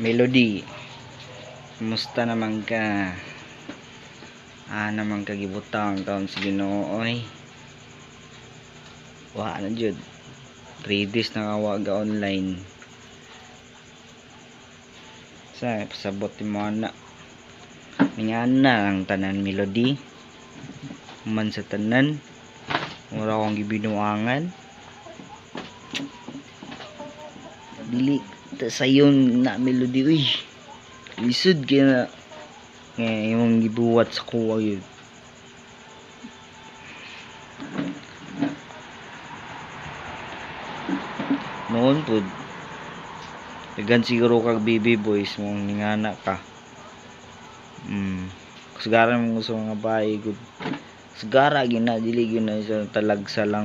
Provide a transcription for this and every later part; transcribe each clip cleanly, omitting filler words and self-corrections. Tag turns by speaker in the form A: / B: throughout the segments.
A: Melody, kumusta naman ka? Naman kagibutang taon sa Ginoo oy. Wa na jud. 3 days nakawaga online. Sa pasabot mo ana. Mingana ang tanan Melody. Man sa tanan. Mura akong gibinuangan. Dili ta sayon na Melody uy. Lisod kaya na yung gibuwat sa kuwa yun. Noon po dagan siguro kag baby boys mong ningana ka. Kasagaran mo gusto mga bahay good. Sagara gina dili gina sa talagsa lang.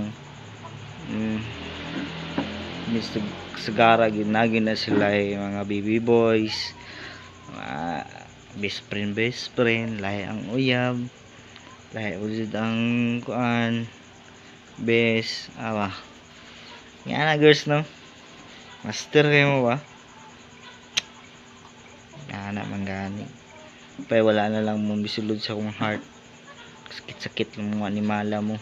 A: Sagara gina sila mga baby boys. Best friend lahi ang uyab, lahi usid ang kuan best nga na girls no, master kayo mo ba nga na manggani pay wala na lang mo bisulod sa akong heart, sakit lang mo animala mo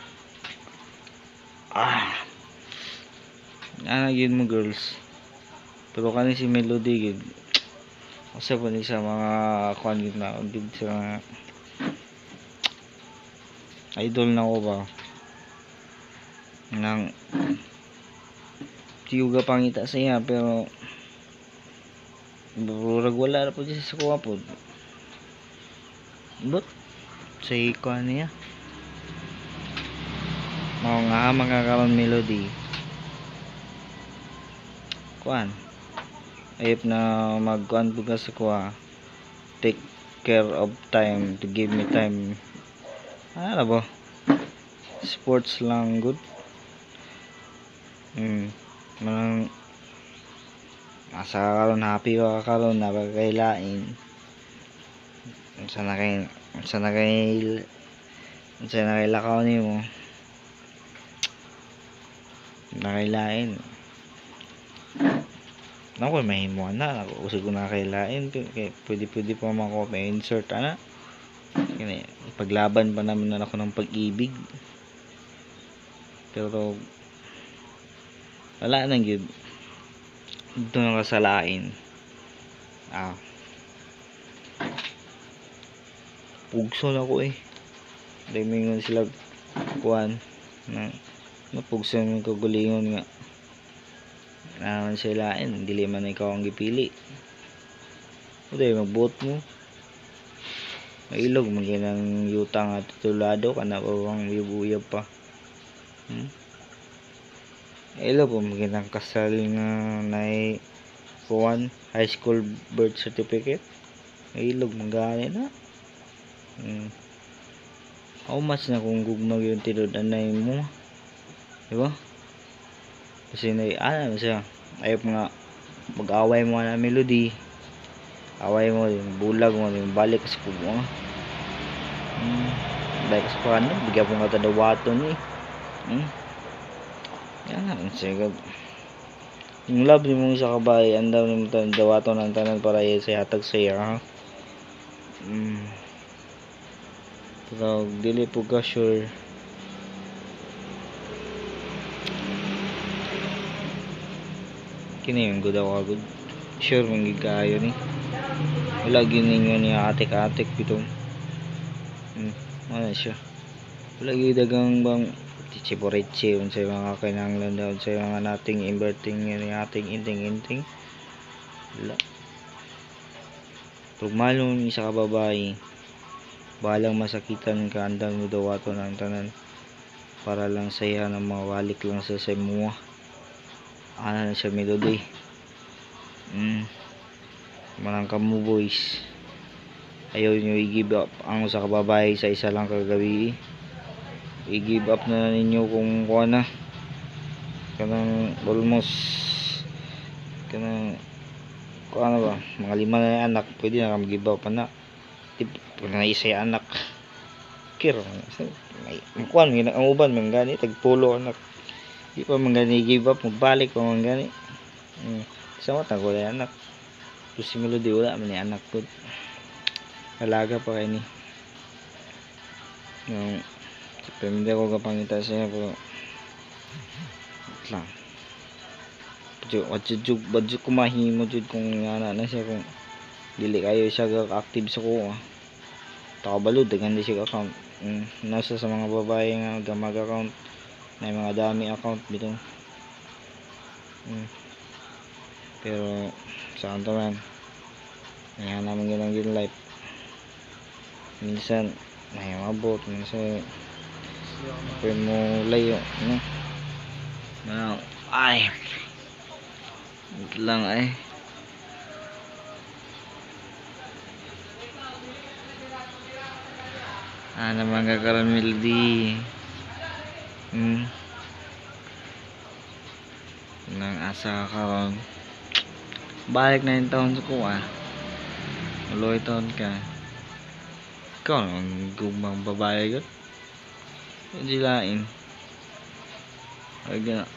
A: nga na yun mo girls. Pero kani si Melody gid usa po ni sa mga kuan gid na gid sa mga idol na ko ba nang tiyuga pangita sa iya pero burag wala na po siya sa kuha po but sa kuan niya mga karon Melody kuan ayop na magkuan bugas sa kuha, take care of time, to give me time. Ano ba? Sports lang good. Manang asa karon happy ka karon na pagkailain. Unsa na kay lakaw nimo. Nakailain. Nako mahimo na usig ko na kailain pwede pa man ko ma-insert ana kini paglaban pa naman na ako ng pag-ibig pero wala nang gyud dito na kasalain pugso na ko dahil mingon sila kuan na napugso ng kagulingon nga naman sila dili man ikaw ang gipili uday magbuot mo mailog maginang yutang at tulado kana pa bang uyab pa mailog po maginang kasal nga nay kuan high school birth certificate mailog magani na how much na kung gugmag yung tinod-anay mo diba kasi siya ayop nga mag-away mo na Melody away mo yung bulag mo yung balik sa kubo balik sa kubo bigyan mo nga tadawaton yan nga sige yung love ni mong isa kabay andaw ni mong tadawaton ang tanan para sa hatag sa iya pero dili po ka sure kini yung good ako good sure mong gigayo ni wala giningon niya atik-atik bitong ano siya wala gidagang bang tichiboreche unsay mga kinahanglan daw unsay mga nating inverting ni ating inting wala pagmalong isa ka babae balang masakitan ka andang mo dawaton ang tanan para lang saya na mawalik lang sa mua ana na siya Melody manang kamo boys ayaw nyo i-give up ang sa kababae sa isa lang kagabi i-give up na ninyo kung kuha na kanang almost kanang kuha na ba mga 5 na anak pwede na mag-give up anak pag na isa anak kira kuha ang uban man gani tagpulo anak di pa man gani give up magbalik pa man gani sa mata ko anak Tapos si Melody wala man ni anak ko. Alaga pa kay ni. Yung hindi ako kapangita siya pero lang. Badyo kumahimo jud kung ana na siya kung dili kayo siya active sa ko. Takabalo daghan di siya account. Nasa sa mga babae nga gamag account na mga dami account bitaw. Pero saan to man ayan naman ginang life minsan may mabot minsan pwede mo layo no ay ito lang ay naman kakaroon Melody nang asa karon balik na yung taon sa kuha uloy taon ka ikaw naman gumang babae gat hindi lain agad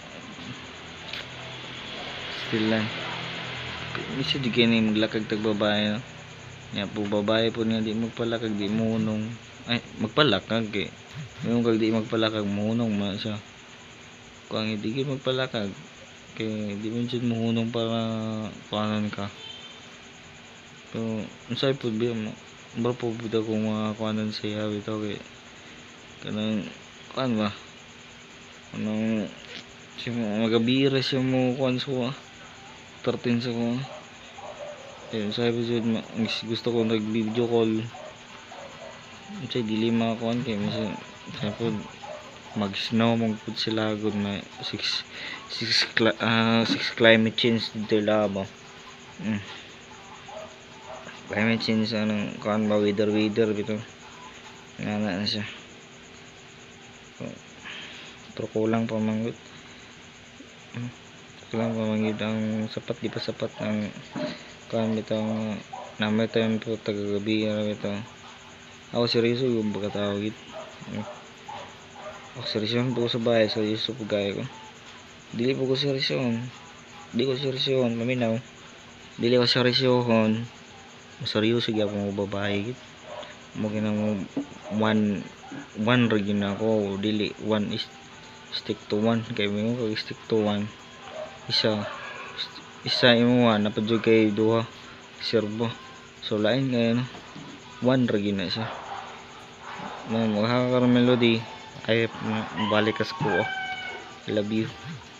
A: still lang isa di kayo na maglakag tag babae no? Nga po babae po nga di magpalakag di munong ay magpalakag eh mayroon kag di magpalakag munong man siya kung hindi kayo magpalakag kaya di mo dyan muhunong para kuhanan ka pero unsay po biya mo bro po bida kung mga kuhanan siya bitaw kaya kanang kuhan ba anong siya mo magabira siya mo kuhan sa 13 sa ko ayun sabi po dyan gusto ko nag video call unsay dili mga kuhan kaya minsan sabi po mag snow magpud sila good na 6 climate change dito labo climate change anong kuan ba weather bito nga na siya pero kulang pa manggod ang sapat di pa sapat ang kuan bito namay tayo po tagagabi bito ako seryoso yung pagkatawag ako seryoso po sa bahay seryoso po gaya ko dili po ko seryosohon di ko seryosohon maminaw dili ko seryosohon seryoso gyapon mo babae gid mo ginang one regin ako dili one is stick to one kay mo kag stick to one isa imo napadjud kay duha serbo so lain kay no one regin na siya mo magkakaroon Melody ay balik ka sa ko I love you